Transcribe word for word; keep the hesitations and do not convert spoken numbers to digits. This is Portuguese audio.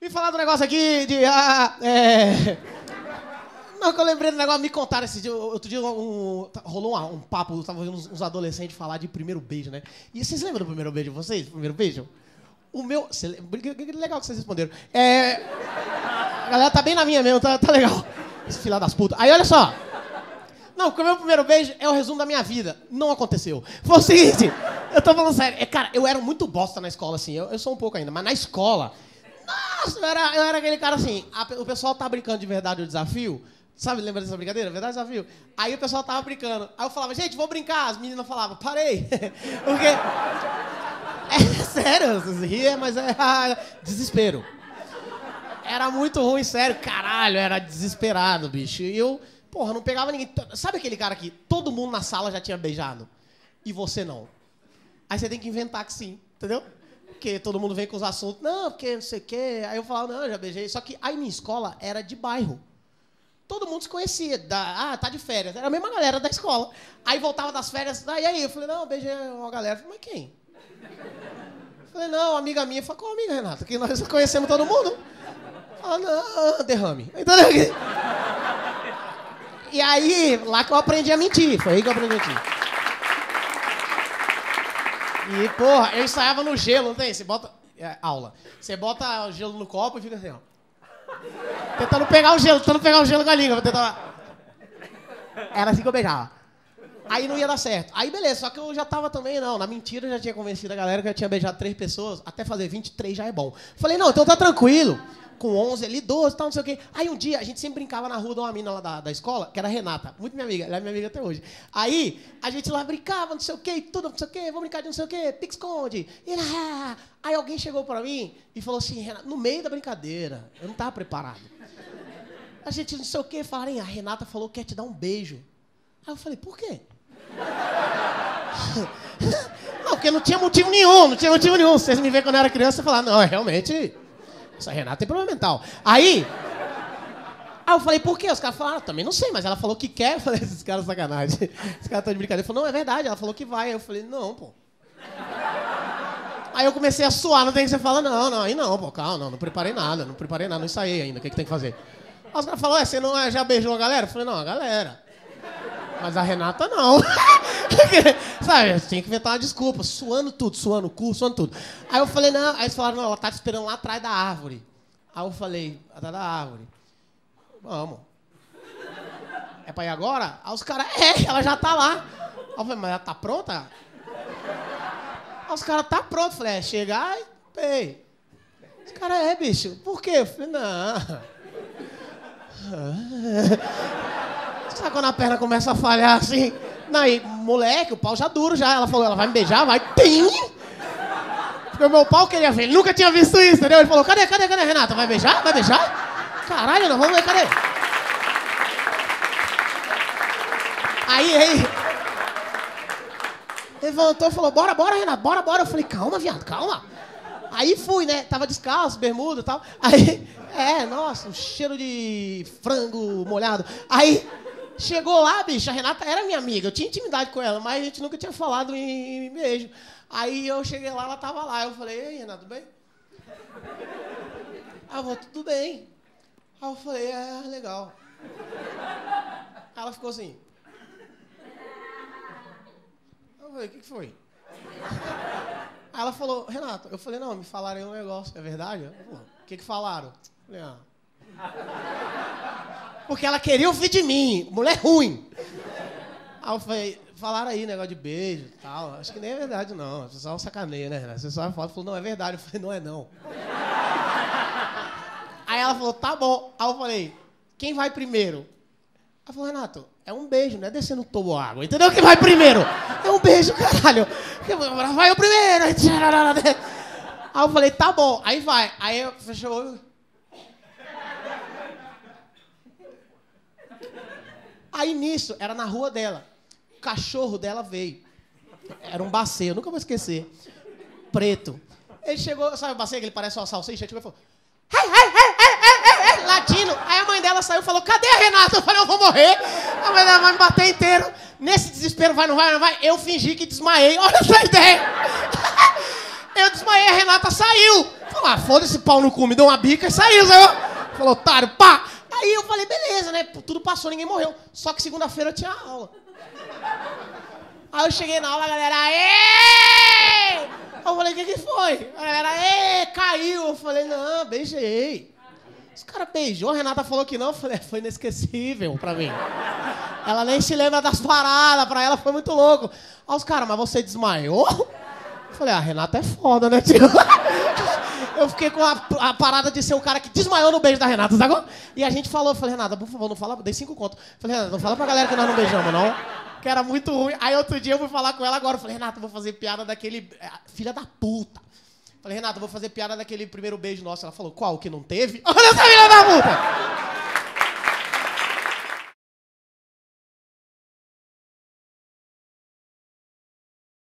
Me falar do negócio aqui de... Ah, é... Não, que eu lembrei do negócio, me contaram esse dia. Outro dia um, rolou um, um papo, eu tava vendo uns, uns adolescentes falar de primeiro beijo, né? E vocês lembram do primeiro beijo de vocês? Primeiro beijo? O meu... Cê, legal que vocês responderam. É... A galera tá bem na minha mesmo, tá, tá legal. Esse filho das putas. Aí, olha só. Não, porque o meu primeiro beijo é o resumo da minha vida. Não aconteceu. Foi o seguinte, eu tô falando sério. É, cara, eu era muito bosta na escola, assim. Eu, eu sou um pouco ainda, mas na escola... Nossa, eu era, eu era aquele cara assim. A, o pessoal tá brincando de verdade o desafio. Sabe, lembra dessa brincadeira? Verdade o desafio? Aí o pessoal tava brincando. Aí eu falava, gente, vou brincar. As meninas falavam, parei. Porque... É sério, vocês riem, mas é desespero. Era muito ruim, sério. Caralho, era desesperado, bicho. E eu, porra, não pegava ninguém. Sabe aquele cara que todo mundo na sala já tinha beijado? E você não. Aí você tem que inventar que sim, entendeu? Porque todo mundo vem com os assuntos. Não, porque não sei o quê. Aí eu falava, não, eu já beijei. Só que aí minha escola era de bairro. Todo mundo se conhecia. Da, ah, tá de férias. Era a mesma galera da escola. Aí voltava das férias. Ah, e aí? Eu falei, não, eu beijei uma galera. Eu falei, mas quem? Eu falei, não, uma amiga minha. Eu falei, qual amiga, Renata? Que nós conhecemos todo mundo. Ah, não, derrame. Entendeu? E aí, lá que eu aprendi a mentir. Foi aí que eu aprendi a mentir. E, porra, eu ensaiava no gelo, não tem? Você bota... É, aula. Você bota o gelo no copo e fica assim, ó. Tentando pegar o gelo, tentando pegar o gelo com a língua. Tentar... Era assim que eu beijava. Aí não ia dar certo. Aí beleza, só que eu já tava também, não. Na mentira eu já tinha convencido a galera que eu tinha beijado três pessoas. Até fazer vinte e três já é bom. Falei, não, então tá tranquilo. Com onze ali, doze, tal, não sei o quê. Aí um dia, a gente sempre brincava na rua de uma mina lá da, da escola, que era a Renata. Muito minha amiga, ela é minha amiga até hoje. Aí, a gente lá brincava, não sei o quê, tudo, não sei o quê, vamos brincar de não sei o quê, pique-esconde. Aí alguém chegou pra mim e falou assim, Renata, no meio da brincadeira, eu não tava preparado. A gente não sei o quê, falaram, a Renata falou que quer te dar um beijo. Aí eu falei, por quê? Não, porque não tinha motivo nenhum, não tinha motivo nenhum. Vocês me veem quando eu era criança e falaram, não, realmente... Essa Renata tem problema mental. Aí, aí eu falei, por quê? Os caras falaram, também não sei, mas ela falou que quer. Eu falei, esses caras sacanagem. Esses caras estão de brincadeira. Ele falou, não, é verdade, ela falou que vai. Aí eu falei, não, pô. Aí eu comecei a suar, não tem que você fala, não, não, aí não, pô, calma, não, não preparei nada, não preparei nada, não ensaiei ainda, o que, que tem que fazer? Aí os caras falaram, ué, você não já beijou a galera? Eu falei, não, a galera. Mas a Renata não. Sabe, tinha que inventar uma desculpa, suando tudo, suando o cu, suando tudo. Aí eu falei, não, aí eles falaram, não, ela tá te esperando lá atrás da árvore. Aí eu falei, atrás da árvore. Vamos. É pra ir agora? Aí os caras, é, ela já tá lá. Aí eu falei, mas ela tá pronta? Aí os caras, tá pronto. Eu falei, é, chegar e pei. Os caras, é, bicho, por quê? Eu falei, não. Sabe quando a perna começa a falhar assim? Aí, moleque, o pau já duro já. Ela falou, ela vai me beijar? Vai. Tim! Porque o meu pau queria ver. Ele nunca tinha visto isso, entendeu? Ele falou, cadê, cadê, cadê, Renata? Vai beijar? Vai beijar? Caralho, não, vamos ver, cadê? Aí, aí... Levantou e falou, bora, bora, Renata, bora, bora. Eu falei, calma, viado, calma. Aí fui, né? Tava descalço, bermuda e tal. Aí, é, nossa, um cheiro de frango molhado. Aí... Chegou lá, bicho, a Renata era minha amiga, eu tinha intimidade com ela, mas a gente nunca tinha falado em, em beijo. Aí eu cheguei lá, ela tava lá, eu falei, ei, Renata, tudo bem? Ah, eu vou, tudo bem. Aí eu falei, é, legal. Aí ela ficou assim. Eu falei, o que, que foi? Aí ela falou, Renata, eu falei, não, me falaram aí um negócio, é verdade? O que que falaram? Eu falei, ah... Porque ela queria ouvir de mim, mulher ruim. Aí eu falei, falaram aí, negócio de beijo e tal. Acho que nem é verdade, não. Você só sacaneia, né? Você só fala, falou, não, é verdade. Eu falei, não é não. Aí ela falou, tá bom. Aí eu falei, quem vai primeiro? Ela falou, Renato, é um beijo, não é descer no tobo água. Entendeu? Quem vai primeiro? É um beijo, caralho. Vai o primeiro. Aí eu falei, tá bom. Aí vai. Aí eu fechou. Aí nisso, era na rua dela. O cachorro dela veio. Era um baceio, eu nunca vou esquecer. Preto. Ele chegou, sabe o baceio que ele parece uma salsicha? Ele chegou e falou... Hey, hey, hey, hey, hey, hey, latino. Aí a mãe dela saiu e falou, cadê a Renata? Eu falei, eu vou morrer. A mãe dela vai me bater inteiro. Nesse desespero, vai, não vai, não vai. Eu fingi que desmaiei. Olha essa ideia. Eu desmaiei, a Renata saiu. Ah, foda-se, pau no cu, me deu uma bica e saiu, saiu. Falou, otário, pá. Aí eu falei, beleza, né? Tudo passou, ninguém morreu. Só que segunda-feira eu tinha aula. Aí eu cheguei na aula, a galera, aê! Eu falei, o que que foi? A galera, aê, caiu. Eu falei, não, beijei. Os caras beijou, a Renata falou que não. Eu falei, foi inesquecível pra mim. Ela nem se lembra das paradas, pra ela foi muito louco. Aí os caras, mas você desmaiou? Eu falei, a Renata é foda, né, tio? Eu fiquei com a, a parada de ser o cara que desmaiou no beijo da Renata, sabe? E a gente falou, eu falei, Renata, por favor, não fala, dei cinco contos. Eu falei, Renata, não fala pra galera que nós não beijamos, não. Que era muito ruim. Aí outro dia eu fui falar com ela agora. Eu falei, Renata, eu vou fazer piada daquele... Filha da puta. Eu falei, Renata, eu vou fazer piada daquele primeiro beijo nosso. Ela falou, qual? O que não teve? Olha essa filha da puta!